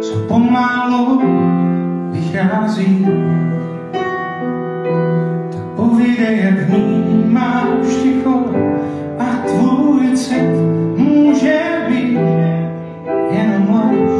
co pomalu vychází. Tak povídej, jak vnímáš ticho a tvůj cit může být jenom lež.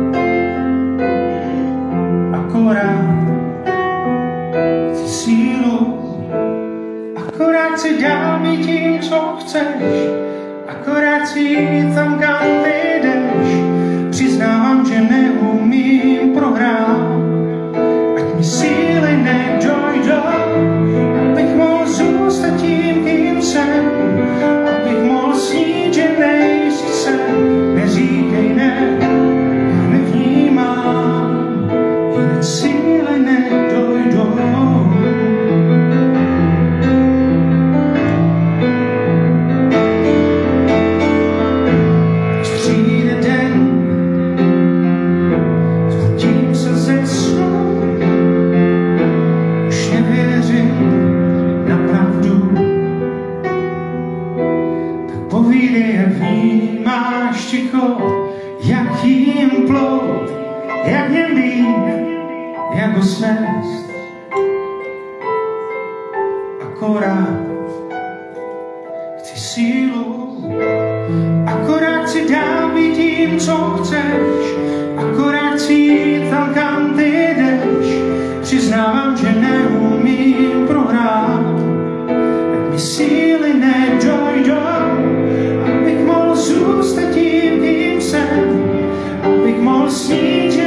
Akorát chci sílu, akorát si dál být tím, co chceš, akorát si jít tam, kam ty jdeš. Přiznávám, že neumím prohrát, ať mi síly nedojdou, abych mohl zůstat tím, kým jsem, abych mohl snít, že nejsi sen. Neříkej ne, já nevnímám, jinak síly nedojdou. Povídej, jak vnímáš ticho, jak jim plout, jak něm být, jak ho snést. Akorát chci sílu, akorát si dál být tím, co chceš, akorát si jít tam, kam ty jdeš. Přiznávám, že neumím prohrát, ať mi síly nedojdou, zůstat tím, kým jsem, abych mohl snít,